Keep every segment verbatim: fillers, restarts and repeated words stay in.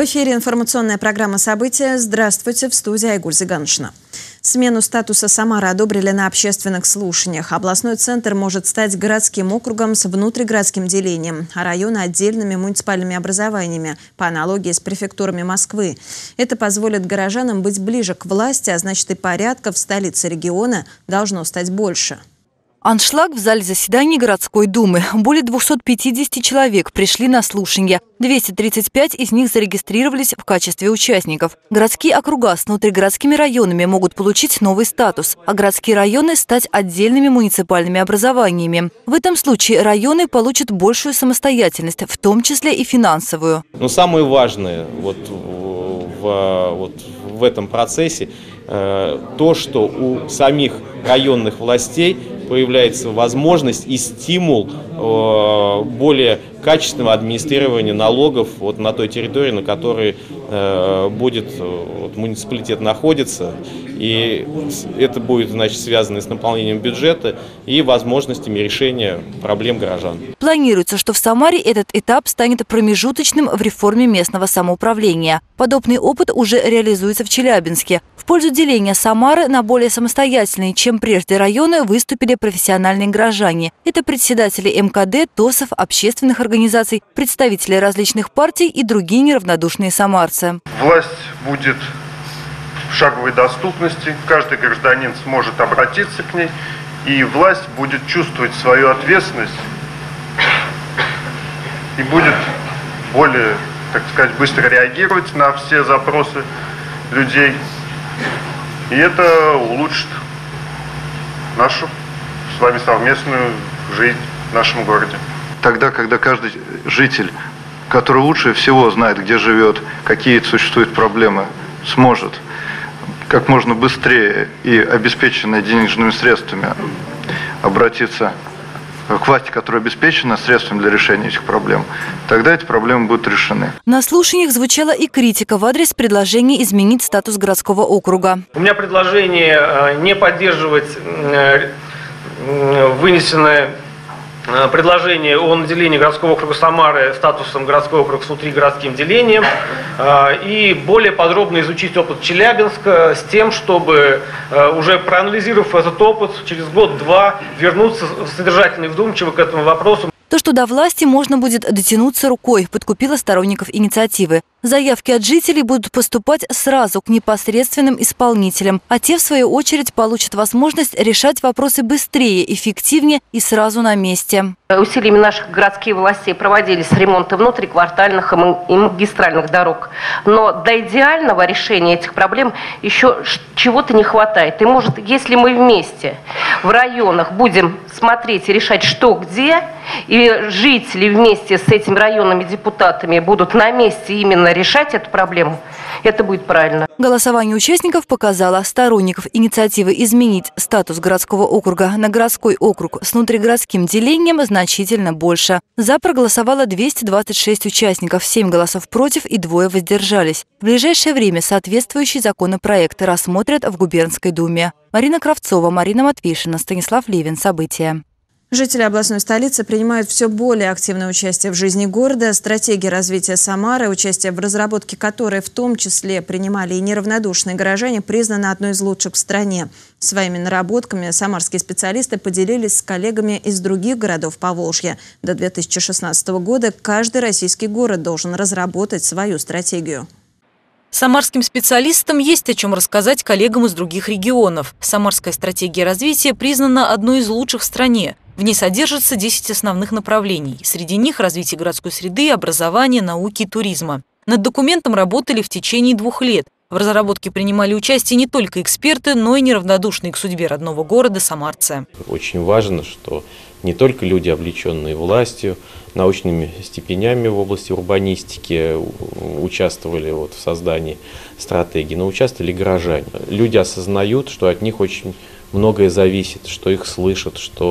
В эфире информационная программа «События». Здравствуйте, в студии Айгуль Зиганшина. Смену статуса Самары одобрили на общественных слушаниях. Областной центр может стать городским округом с внутригородским делением, а районы – отдельными муниципальными образованиями, по аналогии с префектурами Москвы. Это позволит горожанам быть ближе к власти, а значит и порядка в столице региона должно стать больше. Аншлаг в зале заседаний городской думы. Более двухсот пятидесяти человек пришли на слушания. двести тридцать пять из них зарегистрировались в качестве участников. Городские округа с внутригородскими районами могут получить новый статус, а городские районы стать отдельными муниципальными образованиями. В этом случае районы получат большую самостоятельность, в том числе и финансовую. Но самое важное вот в, вот в этом процессе э, то, что у самих районных властей появляется возможность и стимул э, более качественного администрирования налогов вот на той территории, на которой э, будет вот, муниципалитет находится. И это будет, значит, связано с наполнением бюджета и возможностями решения проблем горожан. Планируется, что в Самаре этот этап станет промежуточным в реформе местного самоуправления. Подобный опыт уже реализуется в Челябинске. В пользу деления Самары на более самостоятельные, чем прежде, районы выступили профессиональные горожане. Это председатели эм ка дэ, ТОСов, общественных организаций, представители различных партий и другие неравнодушные самарцы. Власть будет в шаговой доступности, каждый гражданин сможет обратиться к ней, и власть будет чувствовать свою ответственность и будет более, так сказать, быстро реагировать на все запросы людей. И это улучшит нашу с вами совместную жизнь в нашем городе. Тогда, когда каждый житель, который лучше всего знает, где живет, какие существуют проблемы, сможет как можно быстрее и обеспеченные денежными средствами обратиться к власти, которая обеспечена средствами для решения этих проблем, тогда эти проблемы будут решены. На слушаниях звучала и критика в адрес предложения изменить статус городского округа. У меня предложение не поддерживать вынесенное предложение о наделении городского округа Самары статусом городской округ с внутригородским делением и более подробно изучить опыт Челябинска с тем, чтобы, уже проанализировав этот опыт, через год-два вернуться содержательно и вдумчиво к этому вопросу. То, что до власти можно будет дотянуться рукой, подкупило сторонников инициативы. Заявки от жителей будут поступать сразу к непосредственным исполнителям, а те, в свою очередь, получат возможность решать вопросы быстрее, эффективнее и сразу на месте. Усилиями наших городских властей проводились ремонты внутриквартальных и магистральных дорог. Но до идеального решения этих проблем еще чего-то не хватает. И может, если мы вместе в районах будем смотреть и решать, что где, и жители вместе с этими районными депутатами будут на месте именно решать эту проблему, это будет правильно. Голосование участников показало, сторонников инициативы изменить статус городского округа на городской округ с внутригородским делением значительно больше. За проголосовало двести двадцать шесть участников, семь голосов против и двое воздержались. В ближайшее время соответствующий законопроект рассмотрят в губернской думе. Марина Кравцова, Марина Матвишина, Станислав Левин. События. Жители областной столицы принимают все более активное участие в жизни города. Стратегия развития Самары, участие в разработке которой в том числе принимали и неравнодушные горожане, признана одной из лучших в стране. Своими наработками самарские специалисты поделились с коллегами из других городов Поволжья. До две тысячи шестнадцатого года каждый российский город должен разработать свою стратегию. Самарским специалистам есть о чем рассказать коллегам из других регионов. Самарская стратегия развития признана одной из лучших в стране. В ней содержится десять основных направлений. Среди них развитие городской среды, образования, науки и туризма. Над документом работали в течение двух лет. В разработке принимали участие не только эксперты, но и неравнодушные к судьбе родного города самарцы. Очень важно, что не только люди, облеченные властью, научными степенями в области урбанистики, участвовали вот в создании стратегии, но участвовали горожане. Люди осознают, что от них очень многое зависит, что их слышат, что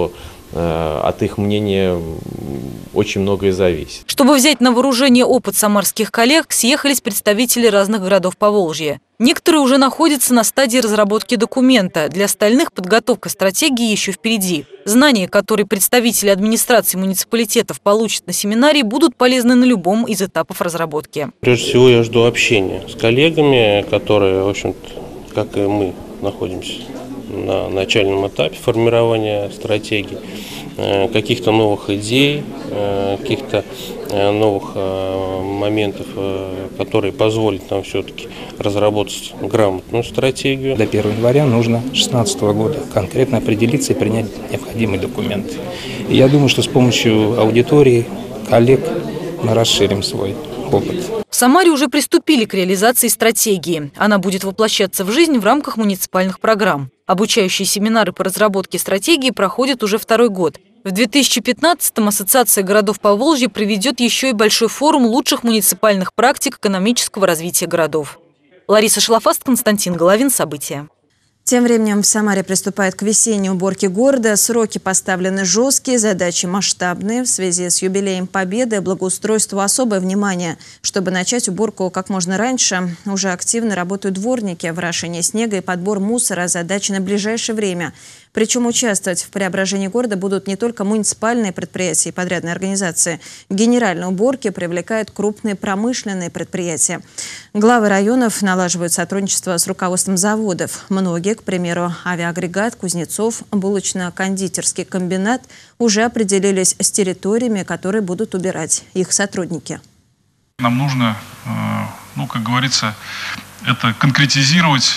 от их мнения очень многое зависит. Чтобы взять на вооружение опыт самарских коллег, съехались представители разных городов Поволжья. Некоторые уже находятся на стадии разработки документа. Для остальных подготовка стратегии еще впереди. Знания, которые представители администрации муниципалитетов получат на семинаре, будут полезны на любом из этапов разработки. Прежде всего я жду общения с коллегами, которые, в общем-то, как и мы, находимся на начальном этапе формирования стратегии, каких-то новых идей, каких-то новых моментов, которые позволят нам все-таки разработать грамотную стратегию. До первого января нужно две тысячи шестнадцатого года конкретно определиться и принять необходимые документы. И я думаю, что с помощью аудитории, коллег мы расширим свой опыт. В Самаре уже приступили к реализации стратегии. Она будет воплощаться в жизнь в рамках муниципальных программ. Обучающие семинары по разработке стратегии проходят уже второй год. В две тысячи пятнадцатом Ассоциация городов Поволжья проведет еще и большой форум лучших муниципальных практик экономического развития городов. Лариса Шлафаст, Константин Головин. События. Тем временем в Самаре приступает к весенней уборке города. Сроки поставлены жесткие, задачи масштабные. В связи с юбилеем Победы благоустройству особое внимание. Чтобы начать уборку как можно раньше, уже активно работают дворники. Ворошение снега и подбор мусора – задачи на ближайшее время. Причем участвовать в преображении города будут не только муниципальные предприятия и подрядные организации. К генеральной уборке привлекают крупные промышленные предприятия. Главы районов налаживают сотрудничество с руководством заводов. Многие, к примеру, авиаагрегат, Кузнецов, булочно-кондитерский комбинат, уже определились с территориями, которые будут убирать их сотрудники. Нам нужно, ну, как говорится, это конкретизировать,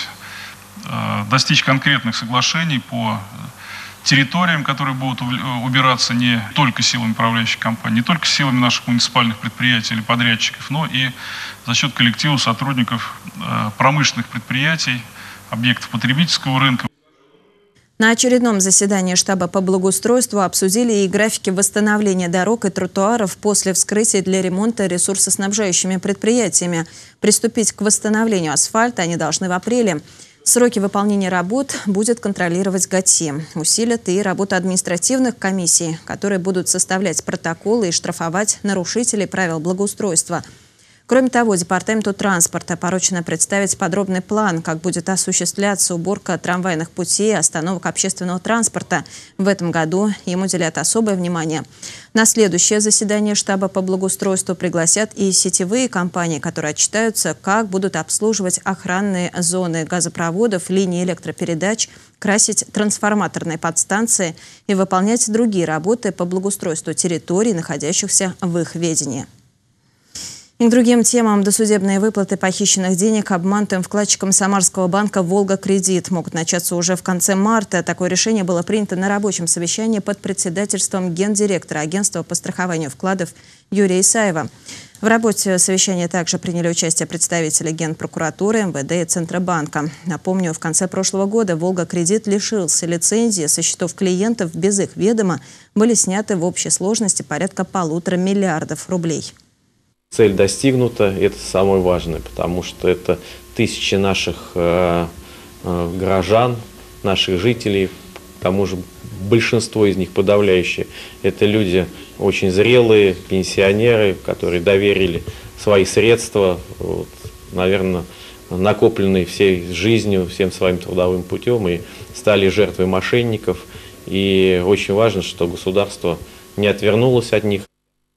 достичь конкретных соглашений по территориям, которые будут убираться не только силами управляющей компании, не только силами наших муниципальных предприятий или подрядчиков, но и за счет коллектива сотрудников промышленных предприятий, объектов потребительского рынка. На очередном заседании штаба по благоустройству обсудили и графики восстановления дорог и тротуаров после вскрытия для ремонта ресурсоснабжающими предприятиями. Приступить к восстановлению асфальта они должны в апреле. Сроки выполнения работ будет контролировать ГАТИ. Усилят и работу административных комиссий, которые будут составлять протоколы и штрафовать нарушителей правил благоустройства. Кроме того, Департаменту транспорта поручено представить подробный план, как будет осуществляться уборка трамвайных путей и остановок общественного транспорта. В этом году им уделят особое внимание. На следующее заседание штаба по благоустройству пригласят и сетевые компании, которые отчитаются, как будут обслуживать охранные зоны газопроводов, линии электропередач, красить трансформаторные подстанции и выполнять другие работы по благоустройству территорий, находящихся в их ведении. И к другим темам. Досудебные выплаты похищенных денег обманутым вкладчикам Самарского банка «Волга-Кредит» могут начаться уже в конце марта. Такое решение было принято на рабочем совещании под председательством гендиректора агентства по страхованию вкладов Юрия Исаева. В работе совещания также приняли участие представители Генпрокуратуры, эм вэ дэ и Центробанка. Напомню, в конце прошлого года «Волга-Кредит» лишился лицензии. Со счетов клиентов без их ведома были сняты в общей сложности порядка полутора миллиардов рублей. Цель достигнута, это самое важное, потому что это тысячи наших э, э, горожан, наших жителей, к тому же большинство из них подавляющие, это люди очень зрелые, пенсионеры, которые доверили свои средства, вот, наверное, накопленные всей жизнью, всем своим трудовым путем, и стали жертвой мошенников. И очень важно, что государство не отвернулось от них.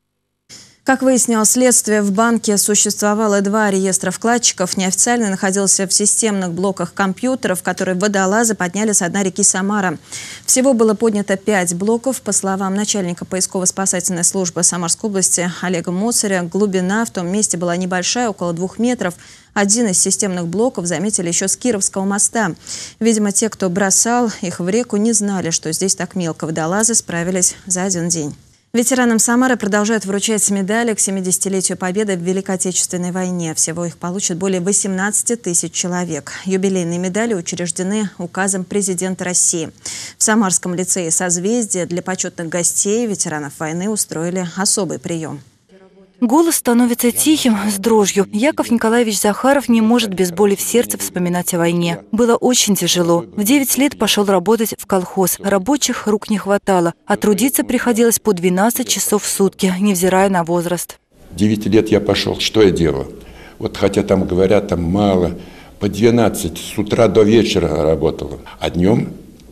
Как выяснилось следствие, в банке существовало два реестра вкладчиков. Неофициально находился в системных блоках компьютеров, которые водолазы подняли с дна реки Самара. Всего было поднято пять блоков. По словам начальника поисково-спасательной службы Самарской области Олега Моцаря, глубина в том месте была небольшая, около двух метров. Один из системных блоков заметили еще с Кировского моста. Видимо, те, кто бросал их в реку, не знали, что здесь так мелко. Водолазы справились за один день. Ветеранам Самары продолжают вручать медали к семидесятилетию Победы в Великой Отечественной войне. Всего их получат более восемнадцати тысяч человек. Юбилейные медали учреждены указом президента России. В Самарском лицее «Созвездие» для почетных гостей ветеранов войны устроили особый прием. Голос становится тихим, с дрожью. Яков Николаевич Захаров не может без боли в сердце вспоминать о войне. Было очень тяжело. В девять лет пошел работать в колхоз. Рабочих рук не хватало, а трудиться приходилось по двенадцать часов в сутки, невзирая на возраст. девять лет я пошел. Что я делал? Вот хотя там говорят, там мало, по двенадцать с утра до вечера работал. А днем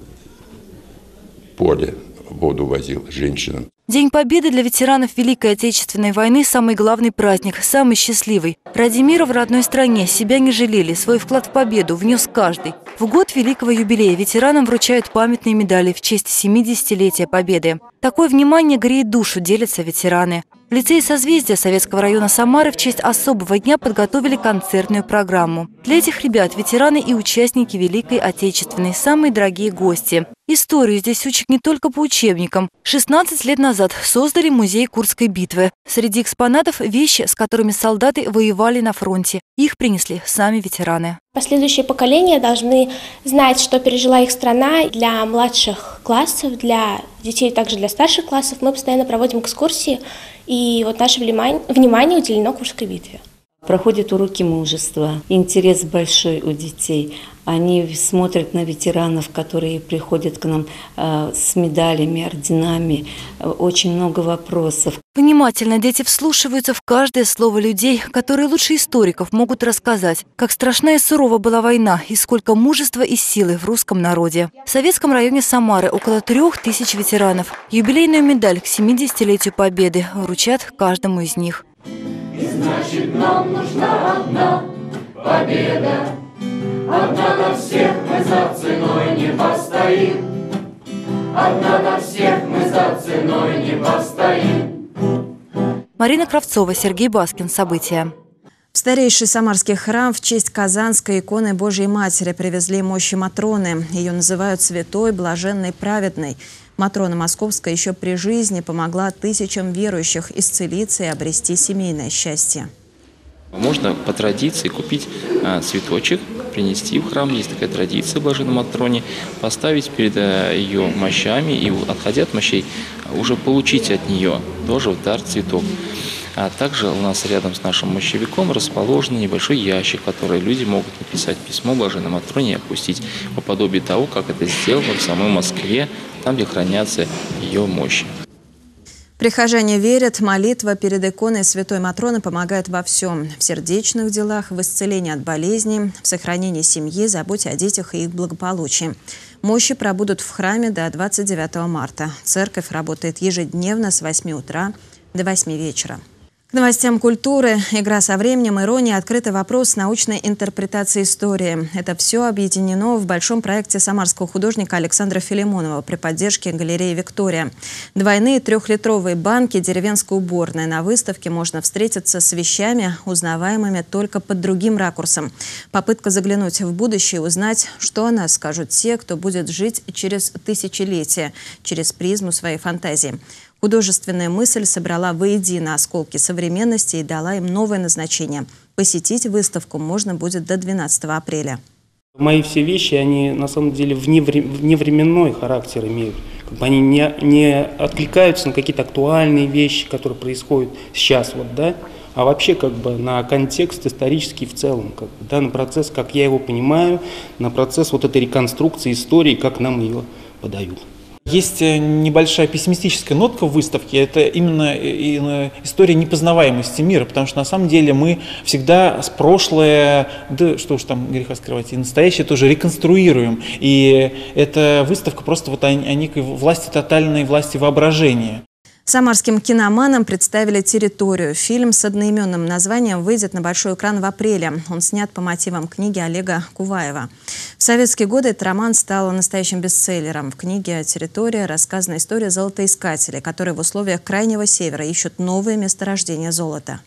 поле воду возил женщинам. День Победы для ветеранов Великой Отечественной войны – самый главный праздник, самый счастливый. Ради мира в родной стране себя не жалели, свой вклад в победу внес каждый. В год Великого юбилея ветеранам вручают памятные медали в честь семидесятилетия Победы. Такое внимание греет душу, делятся ветераны. В лицее «Созвездия» Советского района Самары в честь особого дня подготовили концертную программу. Для этих ребят ветераны и участники Великой Отечественной – самые дорогие гости. Историю здесь учат не только по учебникам. шестнадцать лет назад создали музей Курской битвы. Среди экспонатов – вещи, с которыми солдаты воевали на фронте. Их принесли сами ветераны. Последующие поколения должны знать, что пережила их страна. Для младших классов, для детей, также для старших классов мы постоянно проводим экскурсии. И вот наше внимание уделено Курской битве. Проходят уроки мужества, интерес большой у детей. Они смотрят на ветеранов, которые приходят к нам э, с медалями, орденами. Очень много вопросов. Внимательно дети вслушиваются в каждое слово людей, которые лучше историков могут рассказать, как страшна и сурова была война и сколько мужества и силы в русском народе. В советском районе Самары около трех тысяч ветеранов. Юбилейную медаль к семидесятилетию Победы вручат каждому из них. И значит, нам нужна одна победа. Одна на всех, мы за ценой не постоим. Одна на всех, мы за ценой не постоим. Марина Кравцова, Сергей Баскин. События. В старейший самарский храм в честь Казанской иконы Божьей Матери привезли мощи Матроны. Ее называют святой, блаженной, праведной. Матрона Московская еще при жизни помогла тысячам верующих исцелиться и обрести семейное счастье. Можно по традиции купить а, цветочек, принести в храм, есть такая традиция блаженной Матроне, поставить перед а, ее мощами и, отходя от мощей, уже получить от нее тоже в дар цветок. А также у нас рядом с нашим мощевиком расположен небольшой ящик, в который люди могут написать письмо блаженной Матроне и опустить по подобию того, как это сделано в самой Москве, там, где хранятся ее мощи. Прихожане верят, молитва перед иконой Святой Матроны помогает во всем. В сердечных делах, в исцелении от болезней, в сохранении семьи, заботе о детях и их благополучии. Мощи пробудут в храме до двадцать девятого марта. Церковь работает ежедневно с восьми утра до восьми вечера. К новостям культуры. Игра со временем, ирония, открытый вопрос научной интерпретации истории. Это все объединено в большом проекте самарского художника Александра Филимонова при поддержке галереи «Виктория». Двойные трехлитровые банки, деревенская уборная. На выставке можно встретиться с вещами, узнаваемыми только под другим ракурсом. Попытка заглянуть в будущее и узнать, что о нас скажут те, кто будет жить через тысячелетия, через призму своей фантазии. Художественная мысль собрала воедино осколки современности и дала им новое назначение. Посетить выставку можно будет до двенадцатого апреля. Мои все вещи, они на самом деле вневременной характер имеют. Они не, не откликаются на какие-то актуальные вещи, которые происходят сейчас, вот, да? А вообще как бы на контекст исторический в целом, как бы, да, на процесс, как я его понимаю, на процесс вот этой реконструкции истории, как нам ее подают. Есть небольшая пессимистическая нотка в выставке, это именно история непознаваемости мира, потому что на самом деле мы всегда с прошлое, да что уж там греха скрывать, и настоящее тоже реконструируем. И эта выставка просто вот о, о некой власти тотальной, власти воображения. Самарским киноманам представили «Территорию». Фильм с одноименным названием выйдет на большой экран в апреле. Он снят по мотивам книги Олега Куваева. В советские годы этот роман стал настоящим бестселлером. В книге «Территория» рассказана история золотоискателей, которые в условиях Крайнего Севера ищут новые месторождения золота.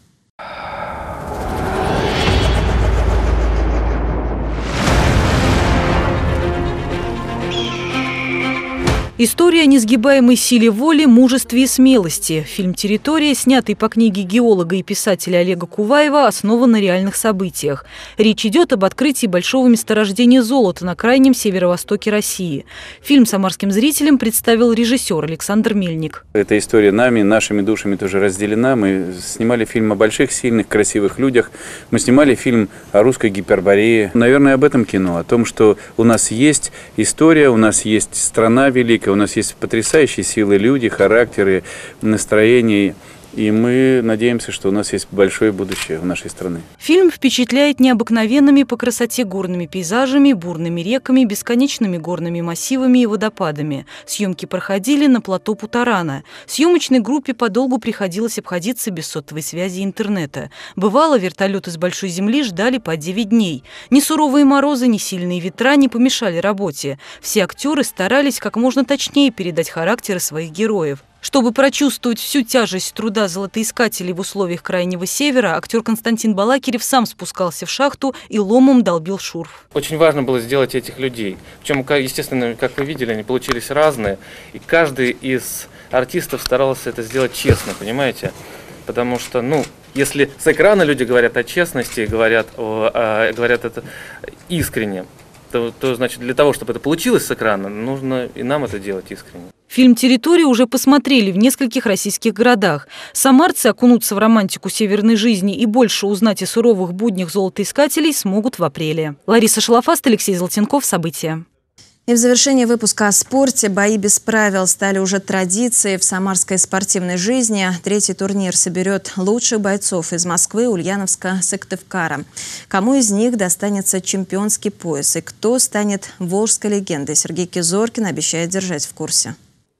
История о несгибаемой силе воли, мужестве и смелости. Фильм «Территория», снятый по книге геолога и писателя Олега Куваева, основан на реальных событиях. Речь идет об открытии большого месторождения золота на крайнем северо-востоке России. Фильм самарским зрителям представил режиссер Александр Мельник. Эта история нами, нашими душами тоже разделена. Мы снимали фильм о больших, сильных, красивых людях. Мы снимали фильм о русской гиперборее. Наверное, об этом кино, о том, что у нас есть история, у нас есть страна великая, у нас есть потрясающие силы, люди, характеры, настроения. И мы надеемся, что у нас есть большое будущее в нашей стране. Фильм впечатляет необыкновенными по красоте горными пейзажами, бурными реками, бесконечными горными массивами и водопадами. Съемки проходили на плато Путарана. Съемочной группе подолгу приходилось обходиться без сотовой связи и интернета. Бывало, вертолеты с большой земли ждали по девять дней. Ни суровые морозы, ни сильные ветра не помешали работе. Все актеры старались как можно точнее передать характеры своих героев. Чтобы прочувствовать всю тяжесть труда золотоискателей в условиях Крайнего Севера, актер Константин Балакирев сам спускался в шахту и ломом долбил шурф. Очень важно было сделать этих людей. Причем, естественно, как вы видели, они получились разные. И каждый из артистов старался это сделать честно, понимаете? Потому что, ну, если с экрана люди говорят о честности, говорят, о, о, говорят это искренне, то, то, значит, для того, чтобы это получилось с экрана, нужно и нам это делать искренне. Фильм «Территория» уже посмотрели в нескольких российских городах. Самарцы окунуться в романтику северной жизни и больше узнать о суровых буднях золотоискателей смогут в апреле. Лариса Шалафаст, Алексей Золотенков. События. И в завершении выпуска о спорте. Бои без правил стали уже традицией в самарской спортивной жизни. Третий турнир соберет лучших бойцов из Москвы, Ульяновска, Сыктывкара. Кому из них достанется чемпионский пояс и кто станет волжской легендой, Сергей Кизоркин обещает держать в курсе.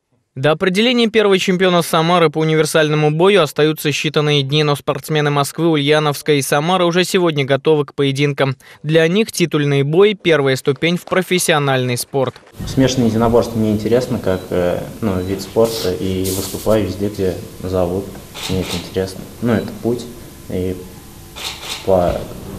До определения первого чемпиона Самары по универсальному бою остаются считанные дни, но спортсмены Москвы, Ульяновска и Самары уже сегодня готовы к поединкам. Для них титульный бой – первая ступень в профессиональный спорт. Смешанное единоборство мне интересно, как ну, вид спорта, и выступаю везде, где зовут. Мне это интересно. Ну, это путь, и по,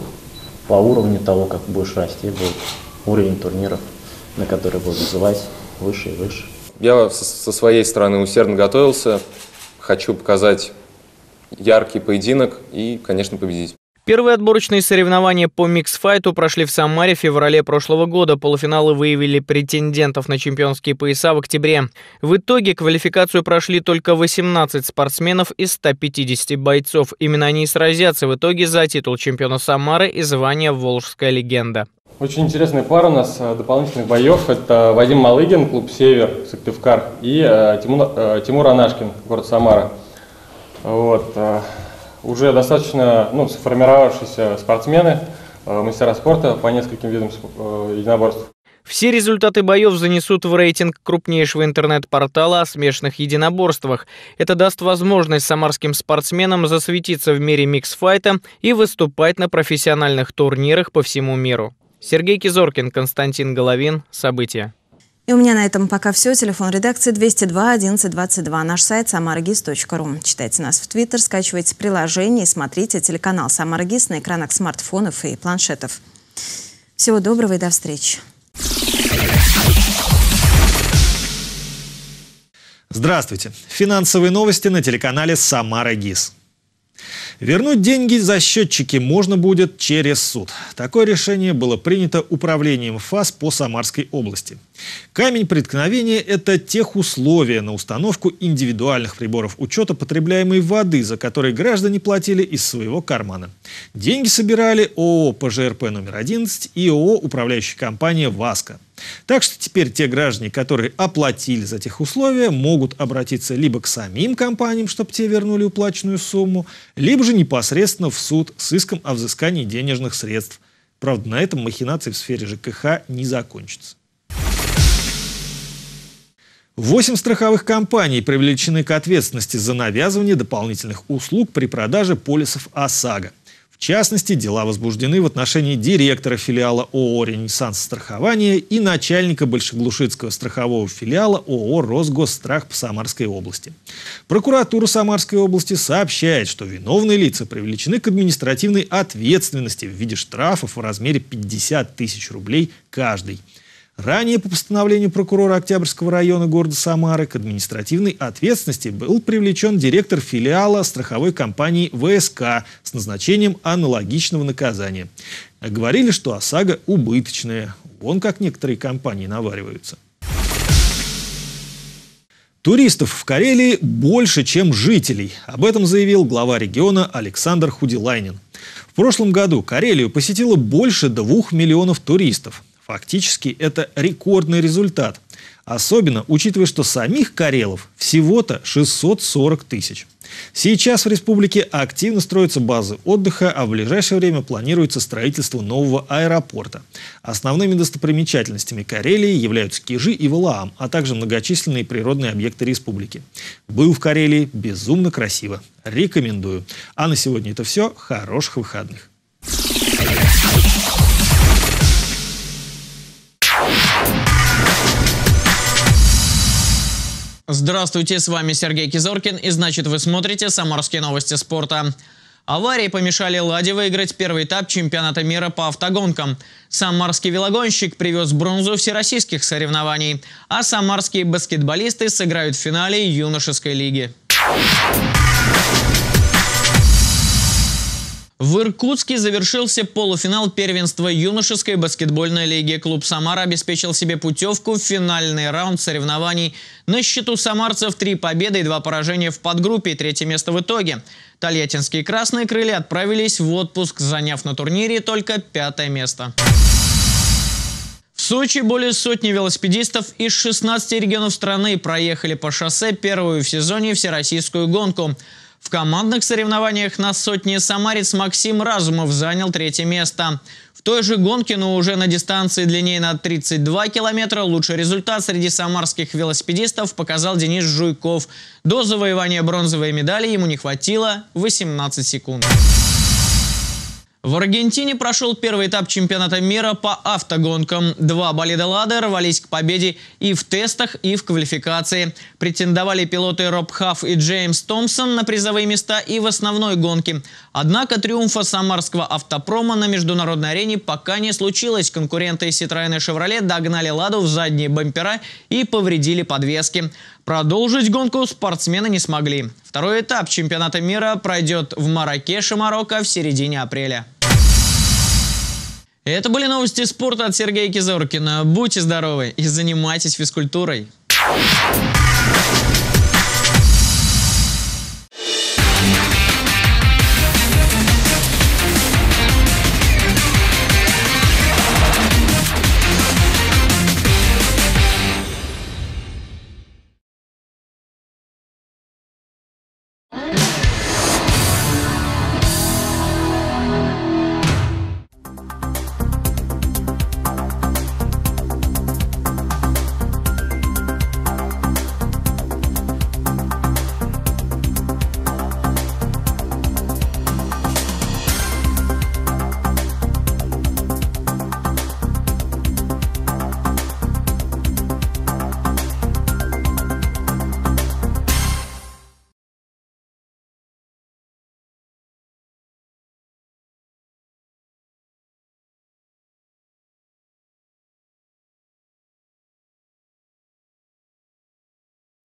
по уровню того, как будешь расти, будет уровень турниров, на которые будут вызывать выше и выше. Я со своей стороны усердно готовился, хочу показать яркий поединок и, конечно, победить. Первые отборочные соревнования по микс-файту прошли в Самаре в феврале прошлого года. Полуфиналы выявили претендентов на чемпионские пояса в октябре. В итоге квалификацию прошли только восемнадцать спортсменов из ста пятидесяти бойцов. Именно они и сразятся в итоге за титул чемпиона Самары и звание «Волжская легенда». Очень интересная пара у нас дополнительных боев. Это Вадим Малыгин, клуб «Север», Сыктывкар, и э, Тимур, э, Тимур Анашкин, город Самара. Вот. Э, уже достаточно ну, сформировавшиеся спортсмены, э, мастера спорта по нескольким видам э, единоборств. Все результаты боев занесут в рейтинг крупнейшего интернет-портала о смешанных единоборствах. Это даст возможность самарским спортсменам засветиться в мире микс-файта и выступать на профессиональных турнирах по всему миру. Сергей Кизоркин, Константин Головин. События. И у меня на этом пока все. Телефон редакции двести два одиннадцать двадцать два. Наш сайт самарагис точка ру. Читайте нас в Твиттер, скачивайте приложение и смотрите телеканал «Самарагис» на экранах смартфонов и планшетов. Всего доброго и до встречи. Здравствуйте. Финансовые новости на телеканале «Самарагис». Вернуть деньги за счетчики можно будет через суд. Такое решение было принято управлением ФАС по Самарской области. Камень преткновения – это техусловия на установку индивидуальных приборов учета потребляемой воды, за которые граждане платили из своего кармана. Деньги собирали ООО ПЖРП номер одиннадцать и ООО управляющая компания «Васка». Так что теперь те граждане, которые оплатили за техусловия, могут обратиться либо к самим компаниям, чтобы те вернули уплаченную сумму, либо же непосредственно в суд с иском о взыскании денежных средств. Правда, на этом махинации в сфере ЖКХ не закончатся. Восемь страховых компаний привлечены к ответственности за навязывание дополнительных услуг при продаже полисов ОСАГО. В частности, дела возбуждены в отношении директора филиала ООО «Ренессанс страхования» и начальника Большеглушицкого страхового филиала ООО «Росгосстрах» по Самарской области. Прокуратура Самарской области сообщает, что виновные лица привлечены к административной ответственности в виде штрафов в размере пятьдесят тысяч рублей каждый. Ранее по постановлению прокурора Октябрьского района города Самары к административной ответственности был привлечен директор филиала страховой компании вэ эс ка с назначением аналогичного наказания. Говорили, что ОСАГО убыточная. Вон как некоторые компании навариваются. Туристов в Карелии больше, чем жителей. Об этом заявил глава региона Александр Худилайнин. В прошлом году Карелию посетило больше двух миллионов туристов. Фактически это рекордный результат. Особенно учитывая, что самих карелов всего-то шестьсот сорок тысяч. Сейчас в республике активно строятся базы отдыха, а в ближайшее время планируется строительство нового аэропорта. Основными достопримечательностями Карелии являются Кижи и Валаам, а также многочисленные природные объекты республики. Был в Карелии безумно красиво. Рекомендую. А на сегодня это все. Хороших выходных. Здравствуйте, с вами Сергей Кизоркин, и значит вы смотрите «Самарские новости спорта». Аварии помешали «Ладе» выиграть первый этап чемпионата мира по автогонкам. Самарский велогонщик привез бронзу всероссийских соревнований, а самарские баскетболисты сыграют в финале юношеской лиги. В Иркутске завершился полуфинал первенства юношеской баскетбольной лиги. Клуб «Самара» обеспечил себе путевку в финальный раунд соревнований. На счету самарцев три победы и два поражения в подгруппе, третье место в итоге. Тольяттинские «Красные крылья» отправились в отпуск, заняв на турнире только пятое место. В Сочи более сотни велосипедистов из шестнадцати регионов страны проехали по шоссе первую в сезоне всероссийскую гонку. В командных соревнованиях на сотне самарец Максим Разумов занял третье место. В той же гонке, но уже на дистанции длиннее на тридцать два километра, лучший результат среди самарских велосипедистов показал Денис Жуйков. До завоевания бронзовой медали ему не хватило восемнадцати секунд. В Аргентине прошел первый этап чемпионата мира по автогонкам. Два болида «Лады» рвались к победе и в тестах, и в квалификации. Претендовали пилоты Роб Хафф и Джеймс Томпсон на призовые места и в основной гонке. Однако триумфа самарского автопрома на международной арене пока не случилось. Конкуренты Citroёn и Chevrolet догнали «Ладу» в задние бампера и повредили подвески. Продолжить гонку спортсмены не смогли. Второй этап чемпионата мира пройдет в Марракеше, Марокко, в середине апреля. Это были новости спорта от Сергея Кизоркина. Будьте здоровы и занимайтесь физкультурой.